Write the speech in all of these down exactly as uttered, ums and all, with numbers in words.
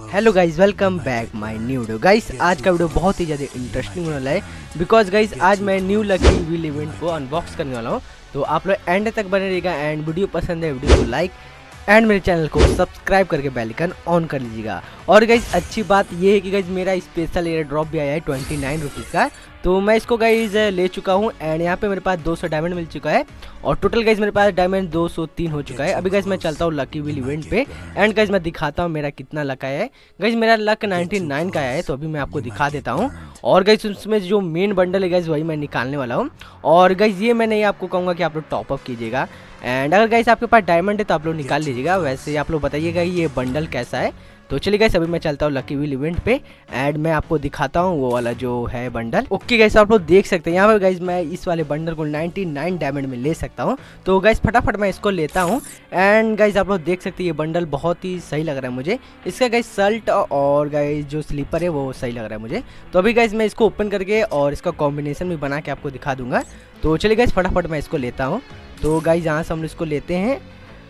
Hello guys, welcome back my new video. Guys आज का video बहुत ही ज़्यादा इंटरेस्टिंग होने वाला है बिकॉज गाइज आज मैं न्यू लकी व्हील इवेंट को अनबॉक्स करने वाला हूँ। तो आप लोग एंड तक बने रहिएगा एंड वीडियो पसंद है वीडियो को लाइक एंड मेरे चैनल को सब्सक्राइब करके बेल आइकन ऑन कर लीजिएगा। और गाइज अच्छी बात ये है कि गाइज मेरा स्पेशल एयर ड्रॉप भी आया है ट्वेंटी नाइन रुपीज़ का, तो मैं इसको गाइज ले चुका हूँ एंड यहाँ पे मेरे पास दो सौ डायमंड मिल चुका है और टोटल गाइज मेरे पास डायमंड दो सौ तीन हो चुका है। अभी गाइज मैं चलता हूँ लकी व्हील इवेंट पे एंड गाइज मैं दिखाता हूँ मेरा कितना लक आया है। गाइज मेरा लक निन्यानवे का आया है, तो अभी मैं आपको दिखा देता हूँ। और गाइज उसमें जो मेन बंडल है गाइज वही मैं निकालने वाला हूँ। और गाइज ये मैं नहीं आपको कहूँगा कि आप लोग टॉपअप कीजिएगा एंड अगर गाइज आपके पास डायमंड है तो आप लोग निकाल लीजिएगा। वैसे आप लोग बताइएगा ये बंडल कैसा है। तो चलिए गाइस अभी मैं चलता हूँ लकी व्हील इवेंट पे एंड मैं आपको दिखाता हूँ वो वाला जो है बंडल। ओके गाइस आप लोग देख सकते हैं यहाँ पे गाइस मैं इस वाले बंडल को निन्यानवे डायमंड में ले सकता हूँ। तो गाइस फटाफट मैं इसको लेता हूँ एंड गाइस आप लोग देख सकते हैं ये बंडल बहुत ही सही लग रहा है मुझे। इसका गाइस शर्ट और गाइस जो स्लीपर है वो सही लग रहा है मुझे। तो अभी गाइस मैं इसको ओपन करके और इसका कॉम्बिनेशन भी बना के आपको दिखा दूंगा। तो चलिए गाइस फटाफट मैं इसको लेता हूँ। तो गाइस यहाँ से हम इसको लेते हैं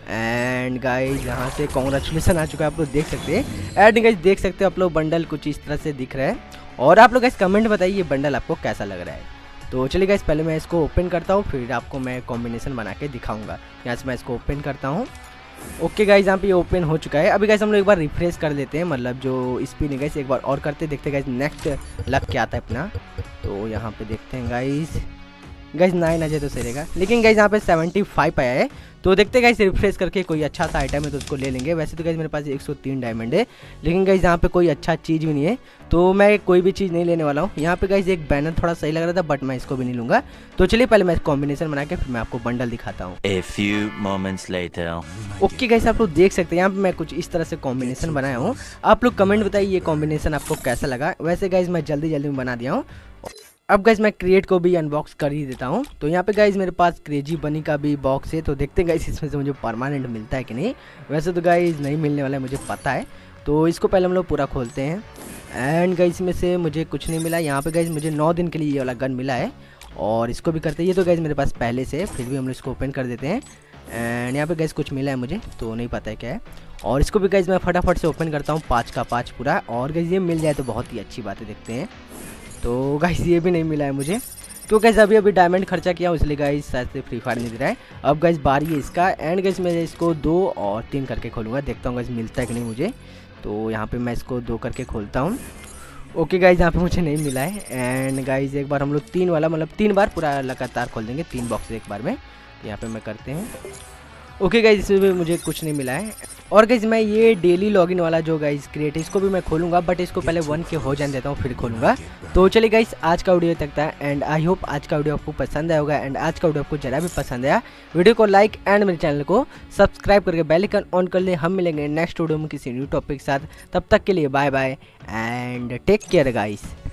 एंड गाइज यहाँ से कॉन्ग्रेचुलेसन आ चुका है, आप लोग देख सकते हैं। एंड गाइज देख सकते हो आप लोग बंडल कुछ इस तरह से दिख रहा है और आप लोग गाइज कमेंट बताइए ये बंडल आपको कैसा लग रहा है। तो चलिए गाइज पहले मैं इसको ओपन करता हूँ फिर आपको मैं कॉम्बिनेशन बना के दिखाऊंगा। यहाँ से मैं इसको ओपन करता हूँ। ओके गाइज यहाँ पे ये ओपन हो चुका है। अभी गाइज हम लोग एक बार रिफ्रेश कर देते हैं, मतलब जो स्पिन है गाइज एक बार और करते देखते गाइज नेक्स्ट लक क्या आता है अपना। तो यहाँ पे देखते हैं गाइज गाइज नाइन आ जाए तो सही रहेगा, लेकिन गाइज यहाँ पे सेवेंटी फाइव आया है। तो देखते गाइज रिफ्रेश करके कोई अच्छा सा आइटम है तो उसको ले लेंगे। वैसे तो गाइज मेरे पास एक सौ तीन डायमंड है, लेकिन गाइज यहाँ पे कोई अच्छा चीज़ भी नहीं है तो मैं कोई भी चीज़ नहीं लेने वाला हूँ। यहाँ पे गाइज एक बैनर थोड़ा सही लग रहा था बट मैं इसको भी नहीं लूँगा। तो चलिए पहले मैं कॉम्बिनेशन बना के फिर मैं आपको बंडल दिखाता हूँ। A few moments later. Okay guys आप लोग देख सकते हैं यहाँ पे मैं कुछ इस तरह से कॉम्बिनेशन बनाया हूँ। आप लोग कमेंट बताइए ये कॉम्बिनेशन आपको कैसा लगा। वैसे गाइज मैं जल्दी जल्दी में बना दिया हूँ। अब गाइज मैं क्रिएट को भी अनबॉक्स कर ही देता हूँ। तो यहाँ पे गाइज मेरे पास क्रेजी बनी का भी बॉक्स है, तो देखते हैं गाइज इसमें से मुझे परमानेंट मिलता है कि नहीं। वैसे तो गाइज नहीं मिलने वाला है मुझे पता है। तो इसको पहले हम लोग पूरा खोलते हैं एंड गाइज इसमें से मुझे कुछ नहीं मिला। यहाँ पे गाइज मुझे नौ दिन के लिए ये वाला गन मिला है और इसको भी करते हैं। ये तो गाइज मेरे पास पहले से, फिर भी हम लोग इसको ओपन कर देते हैं एंड यहाँ पे गाइज कुछ मिला है मुझे तो नहीं पता है क्या है। और इसको भी गाइज मैं फटाफट से ओपन करता हूँ पाँच का पाँच पूरा। और गाइज ये मिल जाए तो बहुत ही अच्छी बात है, देखते हैं। तो गाइस ये भी नहीं मिला है मुझे, तो गाइस अभी अभी डायमंड खर्चा किया इसलिए गाइस शायद से फ्री फायर नहीं दे रहा है। अब गाइस बारी है इसका एंड गाइस मैं इसको दो और तीन करके खोलूँगा, देखता हूँ गाइस मिलता है कि नहीं मुझे। तो यहाँ पे मैं इसको दो करके खोलता हूँ। ओके गाइस यहाँ पे मुझे नहीं मिला है एंड गाइस एक बार हम लोग तीन वाला मतलब तीन बार पूरा लगातार खोल देंगे, तीन बॉक्स एक बार में। यहाँ पे मैं करते हैं। ओके गाइज इसमें भी मुझे कुछ नहीं मिला है। और गाइज मैं ये डेली लॉगिन वाला जो गाइज क्रिएट है इसको भी मैं खोलूँगा बट इसको पहले वन के हो जाने देता हूँ फिर खोलूँगा। तो चलिए गाइज आज का वीडियो तक था एंड आई होप आज का वीडियो आपको पसंद आया होगा एंड आज का वीडियो आपको जरा भी पसंद आया वीडियो को लाइक एंड मेरे चैनल को सब्सक्राइब करके बेल आइकन ऑन कर ले। हम मिलेंगे नेक्स्ट वीडियो में किसी न्यू टॉपिक के साथ, तब तक के लिए bye bye and take care guys.